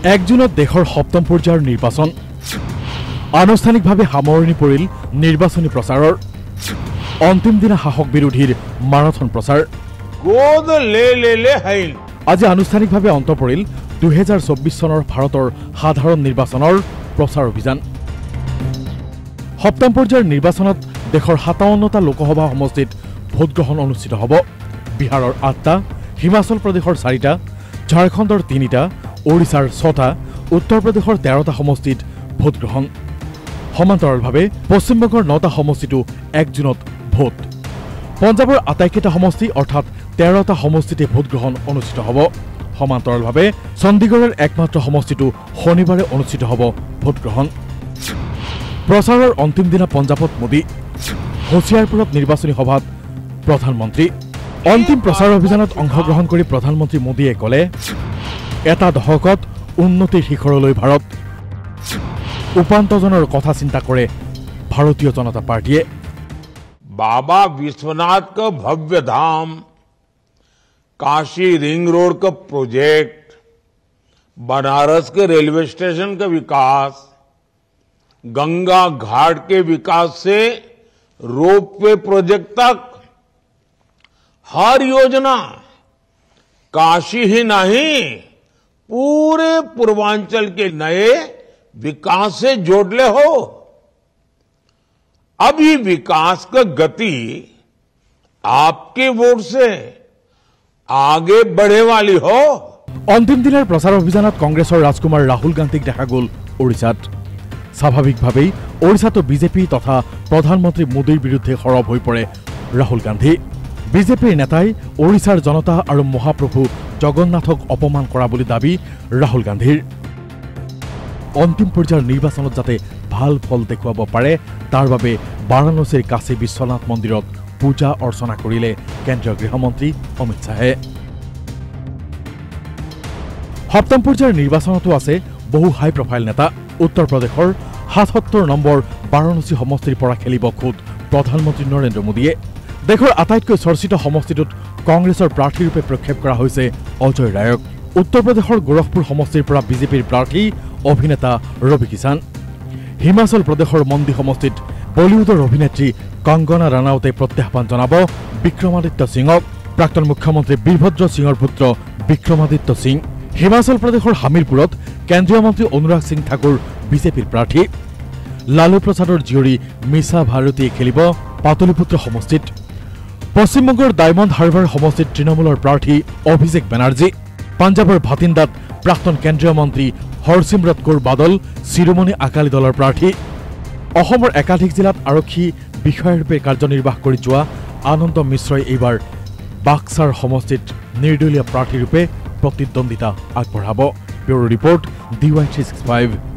1 জুনত দেশৰ সপ্তম পৰ্যায়ৰ নিৰ্বাচন আনুষ্ঠানিকভাৱে সামৰণি পৰিল নিৰ্বাচনী প্ৰচাৰৰ অন্তিম দিনা শাসক বিৰোধীৰ মাৰাথন প্ৰচাৰ গোদ লে হাইল আজি আনুষ্ঠানিকভাৱে অন্ত পৰিল 2024 চনৰ ভাৰতৰ সাধাৰণ নিৰ্বাচনৰ প্ৰচাৰ অভিযান সপ্তম পৰ্যায়ৰ নিৰ্বাচনত দেশৰ 57টা লোকসভা সমষ্টিত ভোট গ্ৰহণ অনুষ্ঠিত হ'ব বিহাৰৰ 8টা হিমাচল প্ৰদেশৰ 4টা ঝাৰখণ্ডৰ 3টা ওড়িশাৰ 6টা উত্তৰ প্ৰদেশৰ 13টা সমষ্টিত ভোট গ্ৰহণ সমান্তৰালভাৱে পশ্চিমবংগৰ 9টা সমষ্টিতো 1 জুনত ভোট পঞ্জাবৰ আটাইকেইটা সমষ্টি অৰ্থাৎ 13টা সমষ্টিতে ভোট গ্ৰহণ অনুষ্ঠিত হ'ব সমান্তৰালভাৱে চণ্ডীগড়ৰ একমাত্ৰ সমষ্টিতো শনিবাৰে অনুষ্ঠিত হ'ব ভোট গ্ৰহণ প্ৰচাৰৰ অন্তিম দিনা পঞ্জাবত মোদী হোছিয়াৰপুৰত নিৰ্বাচনী সভাত প্ৰধানমন্ত্ৰী অন্তিম প্ৰচাৰ অভিযানত অংশগ্ৰহণ কৰি প্ৰধানমন্ত্ৰী মোদীয়ে ক'লে এটা দশকত উন্নতিৰ শিখৰলৈ ভাৰত উপান্তজনৰ কথা চিন্তা কৰে ভাৰতীয় জনতা পাৰ্টিয়ে बाबा विश्वनाथ का भव्य धाम काशी रिंग रोड का प्रोजेक्ट बनारस के रेलवे स्टेशन का विकास गंगा घाट के विकास से रोपवे प्रोजेक्ट तक हर योजना काशी ही नहीं पूरे पूर्वांचल के नए विकास से जोड़ले हो अब ये विकास का गति आपके वोट से आगे बढ़े वाली हो अंतिम दिनार प्रचार अभियानत कांग्रेसर राजकुमार राहुल गांधीक देखा गल ओडिशात स्वाभाविकभावेই ओडिशातो बीजेपी तथा प्रधानमंत्री मोदीर विरुद्धे खरब हो पड़े राहुल गांधी बीजेपीर नेताई ओडिशार जनता और महाप्रभु जगन्नाथक अपमान करा बुली दाबी राहुल गांधीर अंतिम पर्यायर निर्वाचन जाते ভাল ফল দেখুৱাব পাৰে তাৰ বাবে বাৰাণসীৰ কাশী বিশ্বনাথ মন্দিৰত পূজা অৰ্চনা কৰিলে কেন্দ্ৰীয় গৃহমন্ত্ৰী অমিত শাহে সপ্তম পৰ্যায়ৰ নিৰ্বাচনতো আছে বহু হাই প্ৰফাইল নেতা উত্তৰ প্ৰদেশৰ ৭৭ নম্বৰ বাৰাণসী সমষ্টিৰ পৰা খেলিব খুদ প্ৰধানমন্ত্ৰী নৰেন্দ্ৰ মোদীয়ে দেশৰ আটাইতকৈ চৰ্চিত সমষ্টিটোত কংগ্ৰেছৰ প্ৰাৰ্থীৰূপে প্ৰক্ষেপ কৰা হৈছে অজয় ৰায়ক উত্তৰ প্ৰদেশৰ গোৰখপুৰ সমষ্টিৰ পৰা বিজেপিৰ প্ৰাৰ্থী অভিনেতা ৰবি কিষাণ হিমাচল প্ৰদেশৰ মন্দি সমষ্টিত বলিউডৰ অভিনেত্ৰী কংগনা ৰানাউতে প্ৰত্যাহ্বান জনাব বিক্ৰমাদিত্য সিঙক প্ৰাক্তন মুখ্যমন্ত্ৰী বীৰভদ্ৰ সিঙৰ পুত্ৰ বিক্ৰমাদিত্য সিং হিমাচল প্ৰদেশৰ হামিৰপুৰত কেন্দ্ৰীয় মন্ত্ৰী অনুৰাগ সিং ঠাকুৰ বিজেপিৰ প্ৰাৰ্থী লালু প্ৰসাদৰ জীয়ৰী মিছা ভাৰতীয়ে খেলিব পাতলিপুত্ৰ সমষ্টিত পশ্চিমবংগৰ ডায়মণ্ড হাৰ্বাৰ সমষ্টিত তৃণমূলৰ প্ৰাৰ্থী অভিষেক বেনাৰ্জী পাঞ্জাবৰ ভাটিন্দাত প্ৰাক্তন কেন্দ্ৰীয় মন্ত্ৰী হৰসিমৰত কৌৰ বাদল শিৰোমণি আকালী দলৰ প্ৰাৰ্থী অসমৰ একাধিক জিলাত আৰক্ষী বিষয়াৰূপে কাৰ্যনিৰ্বাহ কৰি যোৱা আনন্দ মিশ্ৰই এইবাৰ বাক্সাৰ সমষ্টিত নিৰ্দলীয় প্ৰাৰ্থীৰূপে প্ৰতিদ্বন্দ্বিতা আগবঢ়াব ব্যুৰো ৰিপৰ্ট DY365